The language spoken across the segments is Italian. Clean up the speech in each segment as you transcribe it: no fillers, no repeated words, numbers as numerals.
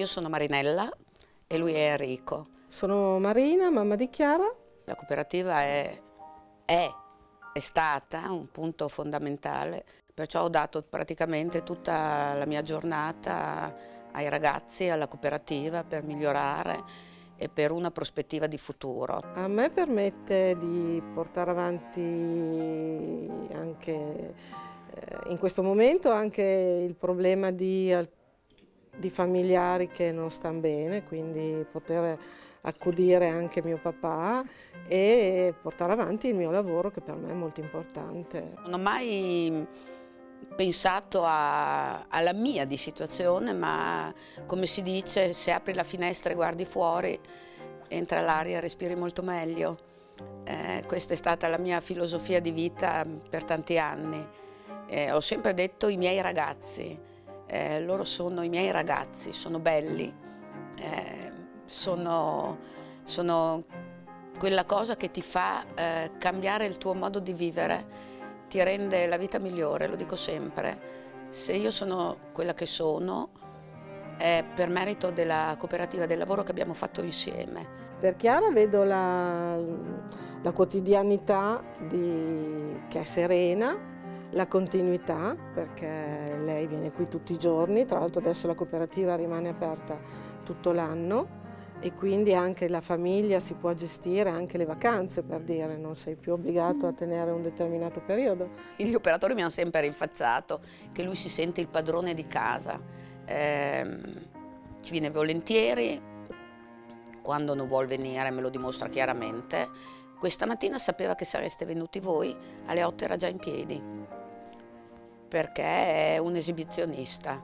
io sono Marinella e lui è Enrico. Sono Marina, mamma di Chiara. La cooperativa è stata un punto fondamentale, perciò ho dato praticamente tutta la mia giornata ai ragazzi, alla cooperativa per migliorare e per una prospettiva di futuro. A me permette di portare avanti anche in questo momento anche il problema di familiari che non stanno bene, quindi poter accudire anche mio papà e portare avanti il mio lavoro, che per me è molto importante. Non ho mai pensato alla mia di situazione, ma come si dice, se apri la finestra e guardi fuori, entra l'aria e respiri molto meglio. Questa è stata la mia filosofia di vita per tanti anni. Ho sempre detto i miei ragazzi, loro sono i miei ragazzi, sono belli, sono quella cosa che ti fa cambiare il tuo modo di vivere, ti rende la vita migliore, lo dico sempre. Se io sono quella che sono, è per merito della cooperativa, del lavoro che abbiamo fatto insieme. Per Chiara vedo la quotidianità che è serena, la continuità, perché lei viene qui tutti i giorni, tra l'altro adesso la cooperativa rimane aperta tutto l'anno e quindi anche la famiglia si può gestire, anche le vacanze, per dire, non sei più obbligato a tenere un determinato periodo. Gli operatori mi hanno sempre rinfacciato che lui si sente il padrone di casa, ci viene volentieri, quando non vuol venire me lo dimostra chiaramente. Questa mattina sapeva che sareste venuti voi, alle 8 era già in piedi, perché è un esibizionista.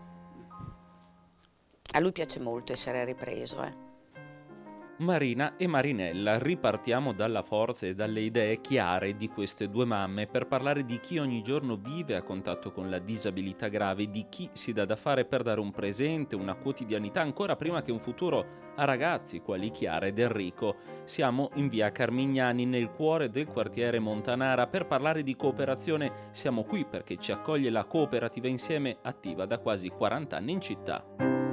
A lui piace molto essere ripreso. Marina e Marinella, ripartiamo dalla forza e dalle idee chiare di queste due mamme per parlare di chi ogni giorno vive a contatto con la disabilità grave, di chi si dà da fare per dare un presente, una quotidianità ancora prima che un futuro a ragazzi quali Chiara ed Enrico. Siamo in via Carmignani, nel cuore del quartiere Montanara, per parlare di cooperazione. Siamo qui perché ci accoglie la Cooperativa Insieme, attiva da quasi 40 anni in città.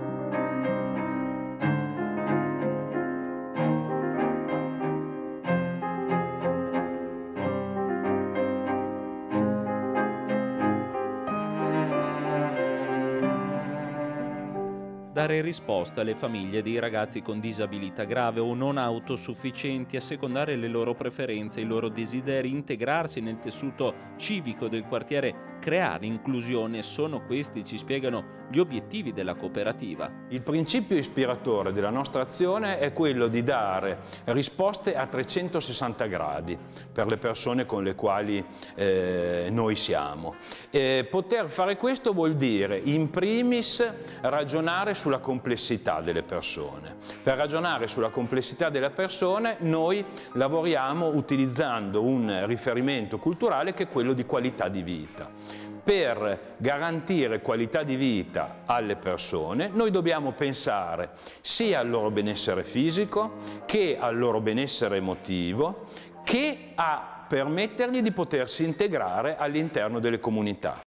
Dare risposta alle famiglie dei ragazzi con disabilità grave o non autosufficienti, assecondare le loro preferenze, i loro desideri, integrarsi nel tessuto civico del quartiere, creare inclusione. Sono questi, ci spiegano, gli obiettivi della cooperativa. Il principio ispiratore della nostra azione è quello di dare risposte a 360 gradi per le persone con le quali noi siamo. Poter fare questo vuol dire in primis ragionare sulla complessità delle persone. Per ragionare sulla complessità delle persone noi lavoriamo utilizzando un riferimento culturale che è quello di qualità di vita. Per garantire qualità di vita alle persone noi dobbiamo pensare sia al loro benessere fisico che al loro benessere emotivo, che a permettergli di potersi integrare all'interno delle comunità.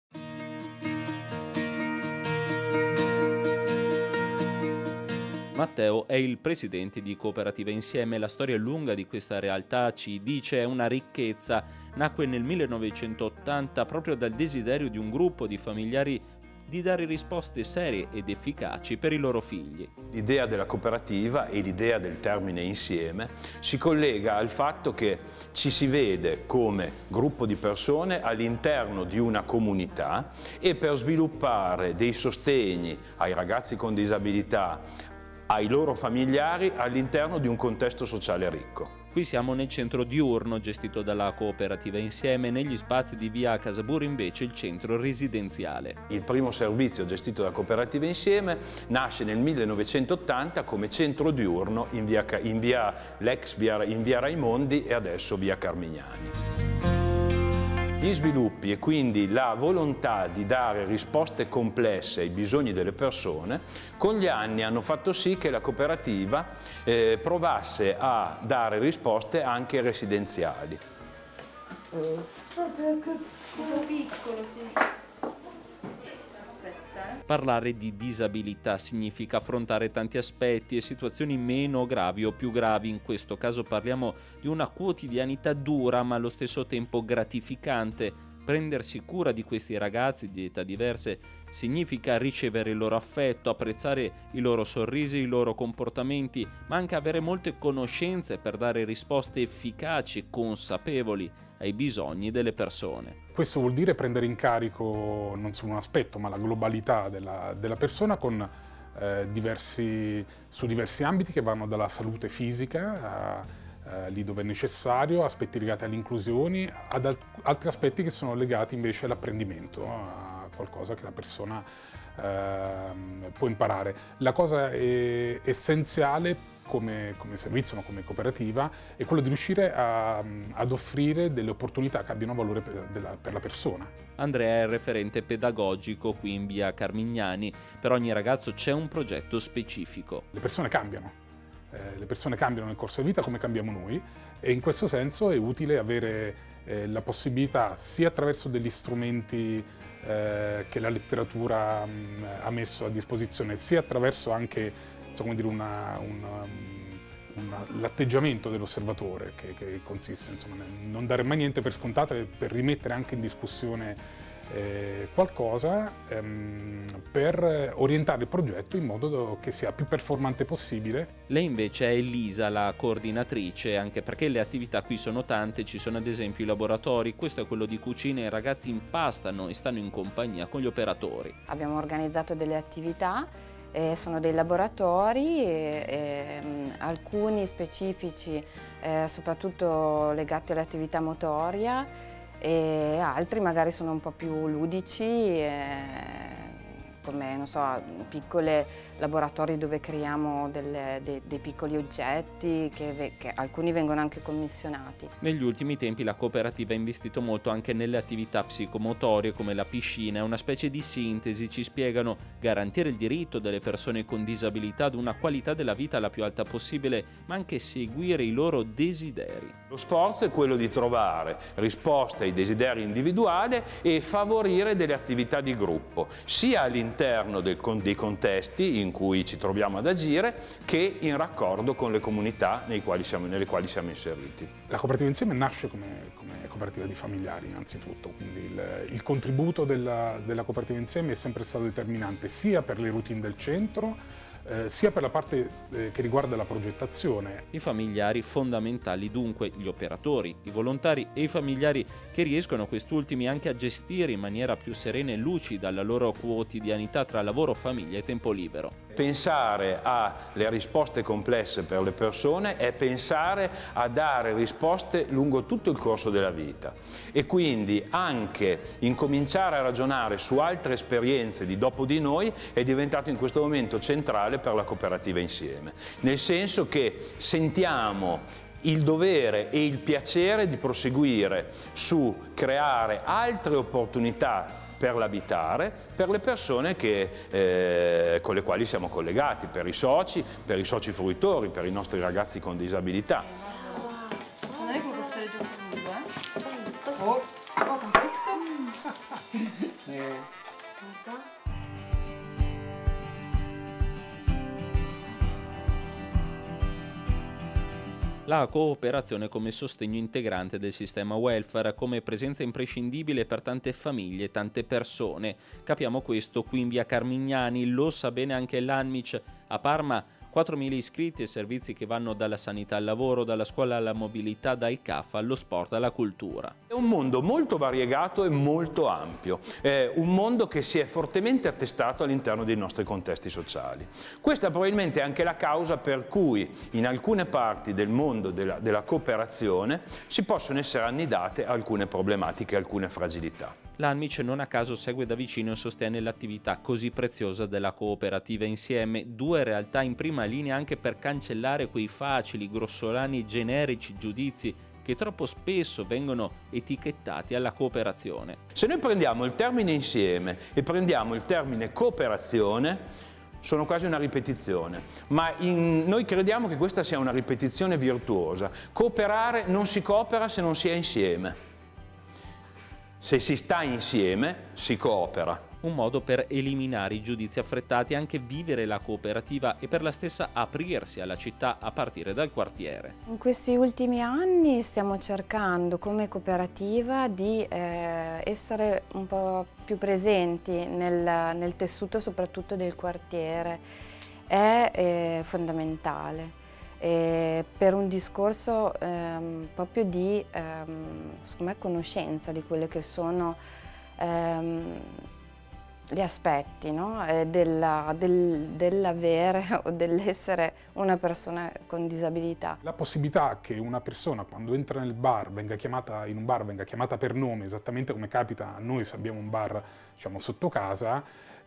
Matteo è il presidente di Cooperativa Insieme. La storia lunga di questa realtà, ci dice, è una ricchezza. Nacque nel 1980 proprio dal desiderio di un gruppo di familiari di dare risposte serie ed efficaci per i loro figli. L'idea della cooperativa e l'idea del termine insieme si collega al fatto che ci si vede come gruppo di persone all'interno di una comunità e per sviluppare dei sostegni ai ragazzi con disabilità, ai loro familiari all'interno di un contesto sociale ricco. Qui siamo nel centro diurno gestito dalla Cooperativa Insieme, negli spazi di via Casabur invece il centro residenziale. Il primo servizio gestito da Cooperativa Insieme nasce nel 1980 come centro diurno in via Raimondi e adesso via Carmignani. Gli sviluppi e quindi la volontà di dare risposte complesse ai bisogni delle persone con gli anni hanno fatto sì che la cooperativa provasse a dare risposte anche residenziali. Proprio piccolo, sì. Aspetta. Parlare di disabilità significa affrontare tanti aspetti e situazioni meno gravi o più gravi. In questo caso parliamo di una quotidianità dura ma allo stesso tempo gratificante. Prendersi cura di questi ragazzi di età diverse significa ricevere il loro affetto, apprezzare i loro sorrisi, i loro comportamenti, ma anche avere molte conoscenze per dare risposte efficaci e consapevoli ai bisogni delle persone. Questo vuol dire prendere in carico non solo un aspetto, ma la globalità della persona con su diversi ambiti che vanno dalla salute fisica lì dove è necessario, aspetti legati all'inclusione, ad altri aspetti che sono legati invece all'apprendimento, a qualcosa che la persona può imparare. La cosa essenziale come servizio, come cooperativa, è quello di riuscire ad offrire delle opportunità che abbiano valore per la persona. Andrea è il referente pedagogico qui in via Carmignani. Per ogni ragazzo c'è un progetto specifico. Le persone cambiano. Le persone cambiano nel corso di vita come cambiamo noi e in questo senso è utile avere la possibilità sia attraverso degli strumenti che la letteratura ha messo a disposizione, sia attraverso anche come dire, l'atteggiamento dell'osservatore che consiste nel non dare mai niente per scontato e per rimettere anche in discussione qualcosa per orientare il progetto in modo che sia più performante possibile. Lei invece è Elisa, la coordinatrice, anche perché le attività qui sono tante, ci sono ad esempio i laboratori, questo è quello di cucina, i ragazzi impastano e stanno in compagnia con gli operatori. Abbiamo organizzato delle attività, sono dei laboratori, alcuni specifici soprattutto legati all'attività motoria, e altri magari sono un po' più ludici, come non so, piccoli laboratori dove creiamo dei piccoli oggetti che alcuni vengono anche commissionati. Negli ultimi tempi la cooperativa ha investito molto anche nelle attività psicomotorie come la piscina, è una specie di sintesi, ci spiegano: garantire il diritto delle persone con disabilità ad una qualità della vita la più alta possibile, ma anche seguire i loro desideri. Lo sforzo è quello di trovare risposte ai desideri individuali e favorire delle attività di gruppo, sia all'interno dei contesti in cui ci troviamo ad agire, che in raccordo con le comunità nelle quali siamo inseriti. La cooperativa Insieme nasce come cooperativa di familiari innanzitutto, quindi il contributo della cooperativa Insieme è sempre stato determinante sia per le routine del centro, sia per la parte che riguarda la progettazione. I familiari fondamentali dunque, gli operatori, i volontari e i familiari che riescono quest'ultimi anche a gestire in maniera più serena e lucida la loro quotidianità tra lavoro, famiglia e tempo libero. Pensare alle risposte complesse per le persone è pensare a dare risposte lungo tutto il corso della vita e quindi anche incominciare a ragionare su altre esperienze di dopo di noi è diventato in questo momento centrale per la cooperativa Insieme, nel senso che sentiamo il dovere e il piacere di proseguire su creare altre opportunità per l'abitare, per le persone con le quali siamo collegati, per i soci fruitori, per i nostri ragazzi con disabilità. Non è che può stare giù con con questo? La cooperazione come sostegno integrante del sistema welfare, come presenza imprescindibile per tante famiglie e tante persone. Capiamo questo qui in via Carmignani, lo sa bene anche l'Anmic. A Parma 4.000 iscritti e servizi che vanno dalla sanità al lavoro, dalla scuola alla mobilità, dal CAF allo sport alla cultura. È un mondo molto variegato e molto ampio, è un mondo che si è fortemente attestato all'interno dei nostri contesti sociali. Questa probabilmente è anche la causa per cui in alcune parti del mondo della cooperazione si possono essere annidate alcune problematiche, alcune fragilità. L'Anmic non a caso segue da vicino e sostiene l'attività così preziosa della cooperativa Insieme, due realtà in prima linea anche per cancellare quei facili, grossolani, generici giudizi che troppo spesso vengono etichettati alla cooperazione. Se noi prendiamo il termine insieme e prendiamo il termine cooperazione, sono quasi una ripetizione, ma noi crediamo che questa sia una ripetizione virtuosa. Cooperare non si coopera se non si è insieme. Se si sta insieme, si coopera. un modo per eliminare i giudizi affrettati, anche vivere la cooperativa e per la stessa aprirsi alla città a partire dal quartiere. In questi ultimi anni stiamo cercando come cooperativa di essere un po' più presenti nel tessuto soprattutto del quartiere. È fondamentale. Per un discorso proprio di secondo me, conoscenza di quelle che sono gli aspetti, no? Dell'avere o dell'essere una persona con disabilità. La possibilità che una persona quando entra nel bar venga chiamata per nome, esattamente come capita a noi se abbiamo un bar, diciamo, sotto casa,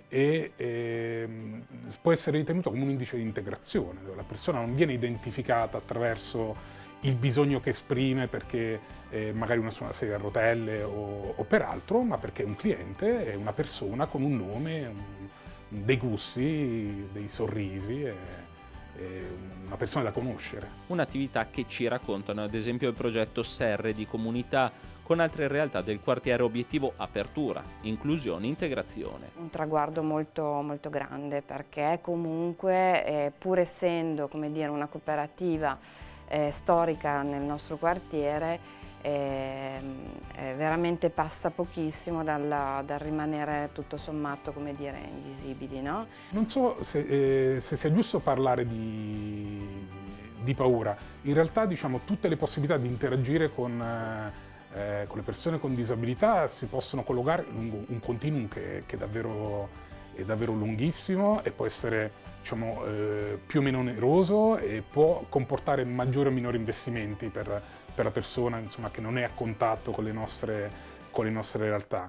può essere ritenuto come un indice di integrazione, dove la persona non viene identificata attraverso il bisogno che esprime perché magari una sua sedia a rotelle o per altro, ma perché è un cliente, è una persona con un nome, dei gusti, dei sorrisi, una persona da conoscere. Un'attività che ci raccontano ad esempio il progetto Serre di comunità con altre realtà del quartiere, obiettivo apertura, inclusione, integrazione. Un traguardo molto, molto grande perché comunque pur essendo, come dire, una cooperativa storica nel nostro quartiere, veramente passa pochissimo dal rimanere tutto sommato, come dire, invisibili, no? Non so se sia giusto parlare di paura. In realtà, diciamo, tutte le possibilità di interagire con le persone con disabilità si possono collocare lungo un continuum che è davvero lunghissimo e può essere, diciamo, più o meno oneroso e può comportare maggiori o minori investimenti per la persona, insomma, che non è a contatto con le nostre realtà.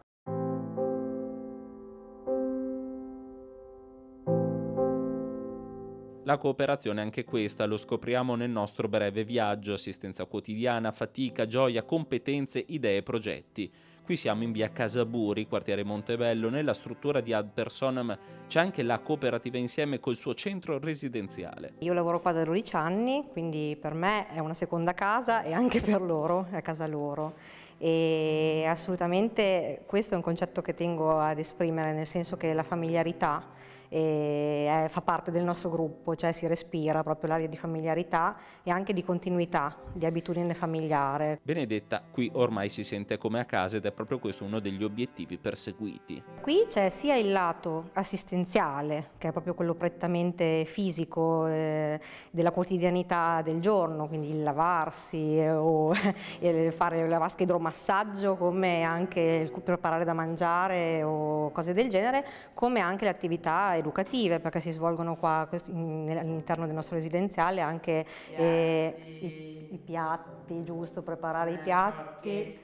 La cooperazione è anche questa, lo scopriamo nel nostro breve viaggio: assistenza quotidiana, fatica, gioia, competenze, idee, progetti. Qui siamo in via Casaburi, quartiere Montebello, nella struttura di Ad Personam c'è anche la cooperativa Insieme col suo centro residenziale. Io lavoro qua da 12 anni, quindi per me è una seconda casa e anche per loro, è casa loro. E assolutamente questo è un concetto che tengo ad esprimere, nel senso che la familiarità fa parte del nostro gruppo, cioè si respira proprio l'aria di familiarità e anche di continuità, di abitudine familiare. Benedetta qui ormai si sente come a casa ed è proprio questo uno degli obiettivi perseguiti. Qui c'è sia il lato assistenziale, che è proprio quello prettamente fisico della quotidianità del giorno, quindi il lavarsi o fare la vasca idromassaggio, come anche il preparare da mangiare o cose del genere, come anche le attività educative, perché si svolgono qua all'interno del nostro residenziale anche i piatti, giusto, preparare i piatti.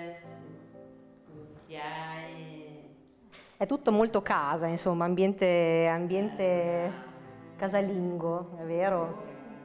È tutto molto casa, insomma, ambiente casalingo, è vero?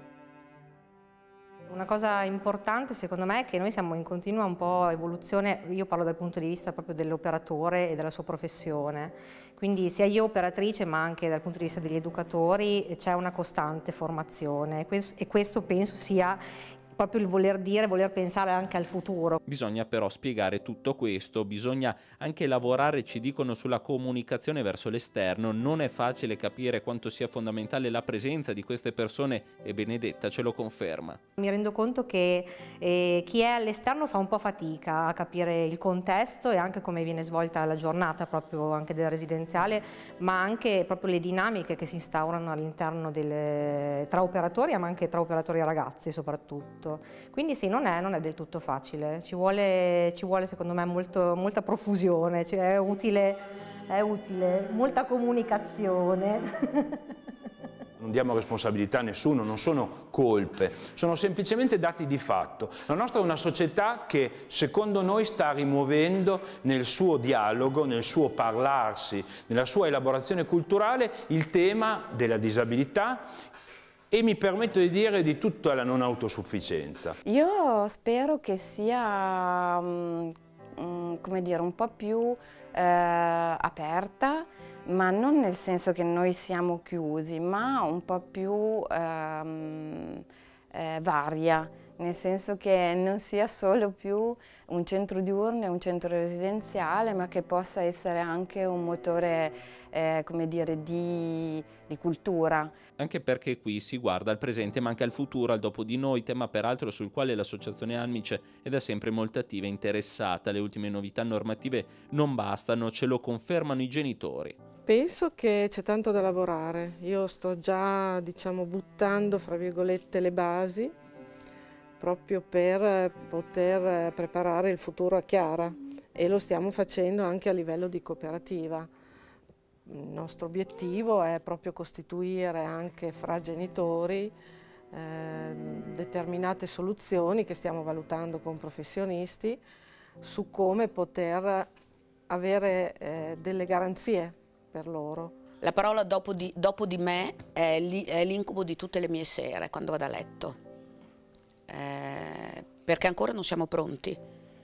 Una cosa importante secondo me è che noi siamo in continua un po' evoluzione, io parlo dal punto di vista proprio dell'operatore e della sua professione, quindi sia io operatrice ma anche dal punto di vista degli educatori c'è una costante formazione e questo penso sia proprio il voler pensare anche al futuro. Bisogna però spiegare tutto questo, bisogna anche lavorare, ci dicono, sulla comunicazione verso l'esterno. Non è facile capire quanto sia fondamentale la presenza di queste persone e Benedetta ce lo conferma. Mi rendo conto che chi è all'esterno fa un po' fatica a capire il contesto e anche come viene svolta la giornata proprio anche del residenziale, ma anche proprio le dinamiche che si instaurano all'interno tra operatori ma anche tra operatori e ragazzi soprattutto. Quindi sì, non è del tutto facile, ci vuole secondo me molta profusione, cioè è utile, molta comunicazione. Non diamo responsabilità a nessuno, non sono colpe, sono semplicemente dati di fatto. La nostra è una società che secondo noi sta rimuovendo nel suo dialogo, nel suo parlarsi, nella sua elaborazione culturale il tema della disabilità e mi permetto di dire di tutta la non autosufficienza. Io spero che sia come dire, un po' più aperta, ma non nel senso che noi siamo chiusi, ma un po' più varia, nel senso che non sia solo più un centro diurno e un centro residenziale, ma che possa essere anche un motore, come dire, di cultura. Anche perché qui si guarda al presente ma anche al futuro, al dopo di noi, tema peraltro sul quale l'associazione Almice è da sempre molto attiva e interessata. Le ultime novità normative non bastano, ce lo confermano i genitori. Penso che c'è tanto da lavorare. Io sto già, diciamo, buttando, fra virgolette, le basi proprio per poter preparare il futuro a Chiara, e lo stiamo facendo anche a livello di cooperativa. Il nostro obiettivo è proprio costituire anche fra genitori determinate soluzioni che stiamo valutando con professionisti su come poter avere delle garanzie per loro. La parola dopo di me è l'incubo di tutte le mie sere quando vado a letto, perché ancora non siamo pronti.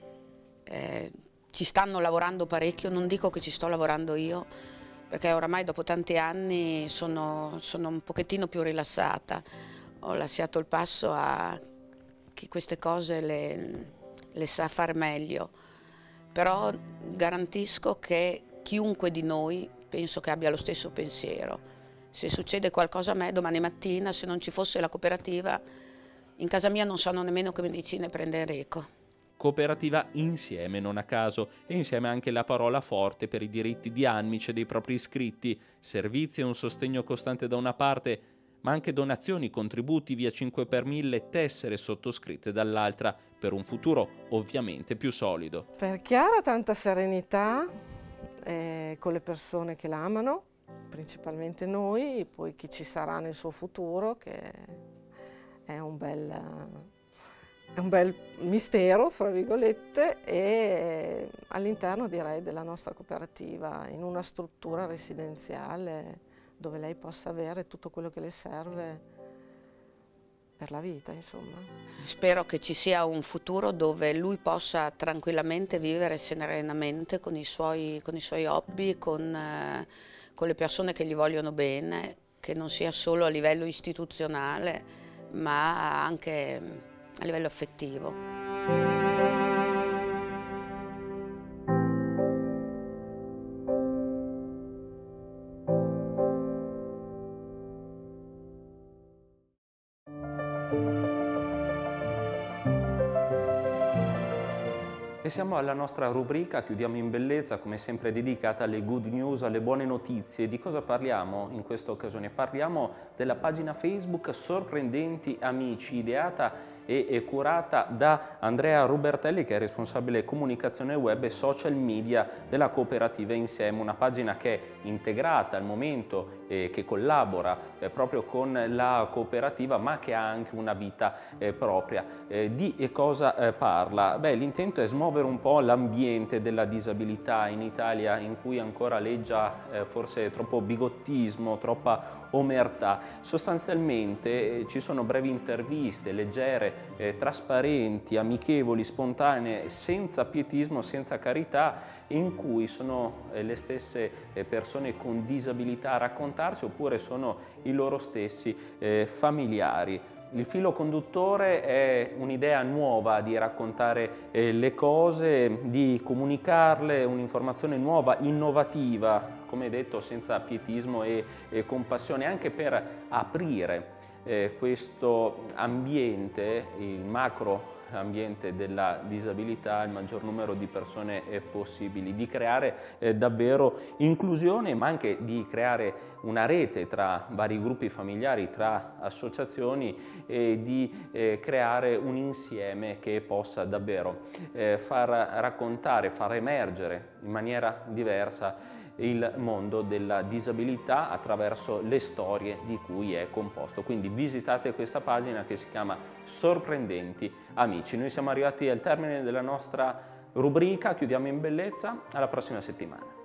Ci stanno lavorando parecchio, non dico che ci sto lavorando io, perché oramai dopo tanti anni sono un pochettino più rilassata. Ho lasciato il passo a chi queste cose le sa fare meglio, però garantisco che chiunque di noi penso che abbia lo stesso pensiero. Se succede qualcosa a me domani mattina, se non ci fosse la cooperativa, in casa mia non sanno nemmeno che medicine prende Enrico. Cooperativa insieme, non a caso, e insieme anche la parola forte per i diritti di Almice e dei propri iscritti, servizi e un sostegno costante da una parte, ma anche donazioni, contributi via 5 per 1000, tessere sottoscritte dall'altra, per un futuro ovviamente più solido. Per Chiara tanta serenità con le persone che l'amano, principalmente noi, poi chi ci sarà nel suo futuro, che è un bel mistero, fra virgolette, e all'interno, direi, della nostra cooperativa, in una struttura residenziale dove lei possa avere tutto quello che le serve per la vita, insomma. Spero che ci sia un futuro dove lui possa tranquillamente vivere serenamente con i suoi hobby, con le persone che gli vogliono bene, che non sia solo a livello istituzionale, ma anche a livello affettivo. E siamo alla nostra rubrica Chiudiamo in bellezza, come sempre dedicata alle good news, alle buone notizie. Di cosa parliamo in questa occasione? Parliamo della pagina Facebook Sorprendenti Amici, ideata e curata da Andrea Rubertelli, che è responsabile comunicazione web e social media della cooperativa Insieme, una pagina che è integrata al momento e che collabora proprio con la cooperativa, ma che ha anche una vita propria. Di cosa parla? Beh, l'intento è smuovere un po' l'ambiente della disabilità in Italia, in cui ancora leggia forse troppo bigottismo, troppa omertà. Sostanzialmente ci sono brevi interviste, leggere, trasparenti, amichevoli, spontanee, senza pietismo, senza carità, in cui sono le stesse persone con disabilità a raccontarsi, oppure sono i loro stessi familiari. Il filo conduttore è un'idea nuova di raccontare le cose, di comunicarle, un'informazione nuova, innovativa, come detto, senza pietismo e compassione, anche per aprire questo ambiente, il macro ambiente della disabilità, al maggior numero di persone possibili, di creare davvero inclusione, ma anche di creare una rete tra vari gruppi familiari, tra associazioni, e di creare un insieme che possa davvero far raccontare, far emergere in maniera diversa il mondo della disabilità attraverso le storie di cui è composto. Quindi visitate questa pagina che si chiama Sorprendenti Amici. Noi siamo arrivati al termine della nostra rubrica Chiudiamo in bellezza. Alla prossima settimana.